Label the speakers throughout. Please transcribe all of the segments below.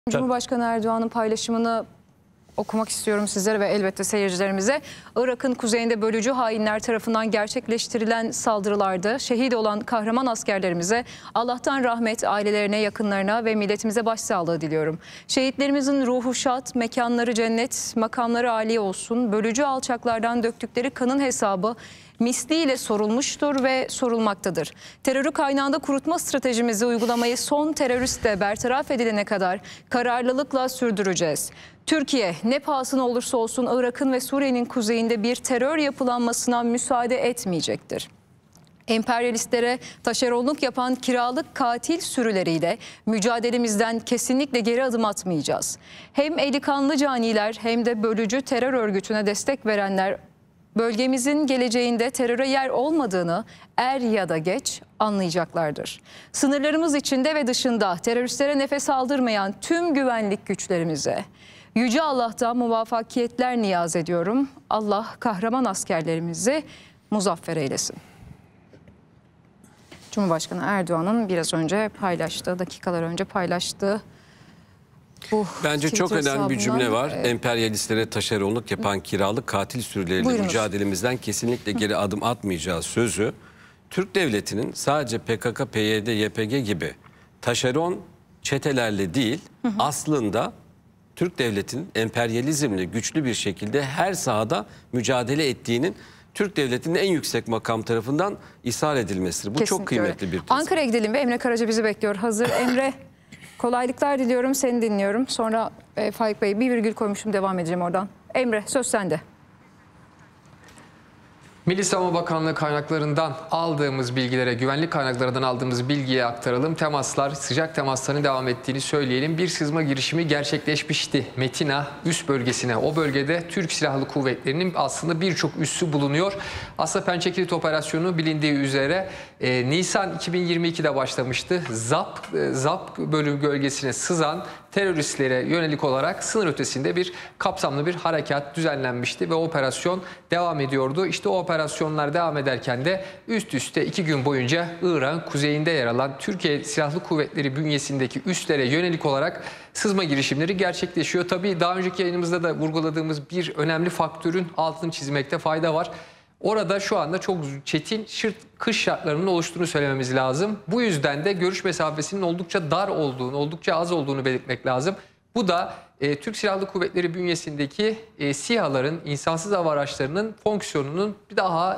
Speaker 1: Cumhurbaşkanı Erdoğan'ın paylaşımını okumak istiyorum sizlere ve elbette seyircilerimize. Irak'ın kuzeyinde bölücü hainler tarafından gerçekleştirilen saldırılarda şehit olan kahraman askerlerimize Allah'tan rahmet, ailelerine, yakınlarına ve milletimize başsağlığı diliyorum. Şehitlerimizin ruhu şad, mekanları cennet, makamları âli olsun. Bölücü alçaklardan döktükleri kanın hesabı misliyle sorulmuştur ve sorulmaktadır. Terörü kaynağında kurutma stratejimizi uygulamayı son terörist de bertaraf edilene kadar kararlılıkla sürdüreceğiz. Türkiye ne pahasına olursa olsun Irak'ın ve Suriye'nin kuzeyinde bir terör yapılanmasına müsaade etmeyecektir. Emperyalistlere taşeronluk yapan kiralık katil sürüleriyle mücadelemizden kesinlikle geri adım atmayacağız. Hem eli kanlı caniler hem de bölücü terör örgütüne destek verenler bölgemizin geleceğinde teröre yer olmadığını er ya da geç anlayacaklardır. Sınırlarımız içinde ve dışında teröristlere nefes aldırmayan tüm güvenlik güçlerimize Yüce Allah'tan muvaffakiyetler niyaz ediyorum. Allah kahraman askerlerimizi muzaffer eylesin. Cumhurbaşkanı Erdoğan'ın biraz önce paylaştığı, dakikalar önce paylaştığı
Speaker 2: bence çok önemli bir cümle var.
Speaker 1: Evet.
Speaker 2: Emperyalistlere taşeronluk yapan kiralık katil sürüleriyle mücadelemizden kesinlikle geri adım atmayacağız sözü. Türk devletinin sadece PKK, PYD, YPG gibi taşeron çetelerle değil, aslında Türk devletinin emperyalizmle güçlü bir şekilde her sahada mücadele ettiğinin Türk devletinin en yüksek makam tarafından ishar edilmesidir. Bu
Speaker 1: Kesinlikle
Speaker 2: çok kıymetli
Speaker 1: öyle.
Speaker 2: bir tez.
Speaker 1: Ankara'ya gidelim ve Emre Karaca bizi bekliyor. Hazır Emre. Kolaylıklar diliyorum, seni dinliyorum. Sonra Faik Bey bir virgül koymuşum, devam edeceğim oradan. Emre, söz sende.
Speaker 3: Milli Savunma Bakanlığı kaynaklarından aldığımız bilgilere, güvenlik kaynaklarından aldığımız bilgiye aktaralım. Temaslar, sıcak temasların devam ettiğini söyleyelim. Bir sızma girişimi gerçekleşmişti Metina üst bölgesine. O bölgede Türk Silahlı Kuvvetleri'nin aslında birçok üssü bulunuyor. Aslında Pençekilit operasyonu bilindiği üzere Nisan 2022'de başlamıştı. ZAP bölgesine sızan teröristlere yönelik olarak sınır ötesinde bir kapsamlı bir harekat düzenlenmişti ve operasyon devam ediyordu. İşte o operasyonlar devam ederken de üst üste 2 gün boyunca İran kuzeyinde yer alan Türkiye Silahlı Kuvvetleri bünyesindeki üslere yönelik olarak sızma girişimleri gerçekleşiyor. Tabii daha önceki yayınımızda da vurguladığımız bir önemli faktörün altını çizmekte fayda var. Orada şu anda çok çetin kış şartlarının oluştuğunu söylememiz lazım. Bu yüzden de görüş mesafesinin oldukça dar olduğunu, oldukça az olduğunu belirtmek lazım. Bu da Türk Silahlı Kuvvetleri bünyesindeki SİHA'ların, insansız hava araçlarının fonksiyonunun bir daha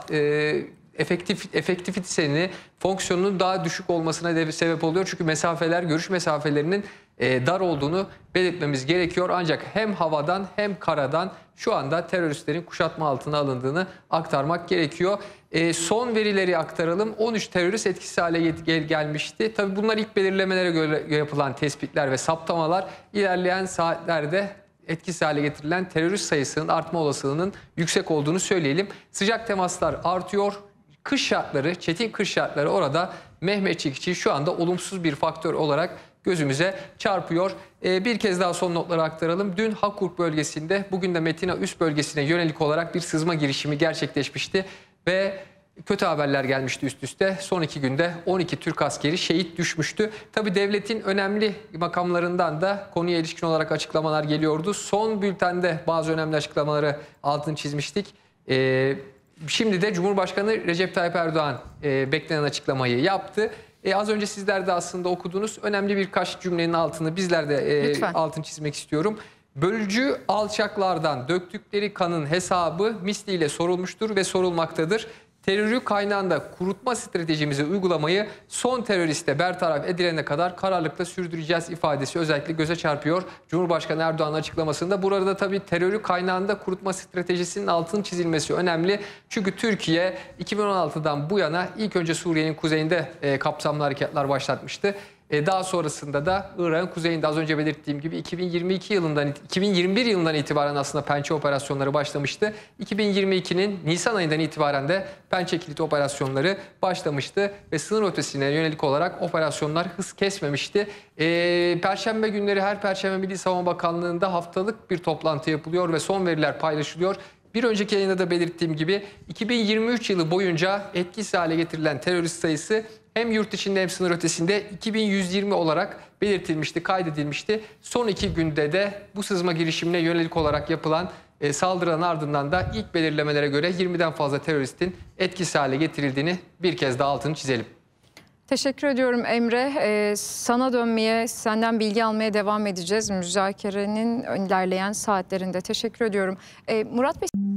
Speaker 3: efektivitesini, fonksiyonunun daha düşük olmasına sebep oluyor. Çünkü mesafeler, görüş mesafelerinin dar olduğunu belirtmemiz gerekiyor. Ancak hem havadan hem karadan şu anda teröristlerin kuşatma altına alındığını aktarmak gerekiyor. Son verileri aktaralım. 13 terörist etkisiz hale gelmişti. Tabii bunlar ilk belirlemelere göre yapılan tespitler ve saptamalar. İlerleyen saatlerde etkisiz hale getirilen terörist sayısının artma olasılığının yüksek olduğunu söyleyelim. Sıcak temaslar artıyor. Kış şartları, çetin kış şartları orada Mehmetçik için şu anda olumsuz bir faktör olarak gözümüze çarpıyor. Bir kez daha son notları aktaralım. Dün Hakurk bölgesinde, bugün de Metina üst bölgesine yönelik olarak bir sızma girişimi gerçekleşmişti ve kötü haberler gelmişti üst üste. Son 2 günde 12 Türk askeri şehit düşmüştü. Tabii devletin önemli makamlarından da konuya ilişkin olarak açıklamalar geliyordu. Son bültende bazı önemli açıklamaları altını çizmiştik. Şimdi de Cumhurbaşkanı Recep Tayyip Erdoğan beklenen açıklamayı yaptı. Az önce sizler de aslında okudunuz. Önemli birkaç cümlenin altını bizler de altını çizmek istiyorum. Bölücü alçaklardan döktükleri kanın hesabı misliyle sorulmuştur ve sorulmaktadır. Terörü kaynağında kurutma stratejimizi uygulamayı son teröriste bertaraf edilene kadar kararlılıkla sürdüreceğiz ifadesi özellikle göze çarpıyor Cumhurbaşkanı Erdoğan'ın açıklamasında. Burada tabii terörü kaynağında kurutma stratejisinin altının çizilmesi önemli. Çünkü Türkiye 2016'dan bu yana ilk önce Suriye'nin kuzeyinde kapsamlı harekatlar başlatmıştı. Daha sonrasında da Irak'ın kuzeyinde az önce belirttiğim gibi 2021 yılından itibaren aslında Pençe operasyonları başlamıştı. 2022'nin Nisan ayından itibaren de Pençekilit operasyonları başlamıştı ve sınır ötesine yönelik olarak operasyonlar hız kesmemişti. Perşembe günleri her Perşembe Milli Savunma Bakanlığı'nda haftalık bir toplantı yapılıyor ve son veriler paylaşılıyor. Bir önceki yayında da belirttiğim gibi 2023 yılı boyunca etkisiz hale getirilen terörist sayısı hem yurt içinde hem sınır ötesinde 2120 olarak belirtilmişti, kaydedilmişti. Son 2 günde de bu sızma girişimine yönelik olarak yapılan saldırıların ardından da ilk belirlemelere göre 20'den fazla teröristin etkisiz hale getirildiğini bir kez daha altını çizelim.
Speaker 1: Teşekkür ediyorum Emre. Sana dönmeye, senden bilgi almaya devam edeceğiz müzakerenin ilerleyen saatlerinde. Teşekkür ediyorum. Murat Bey...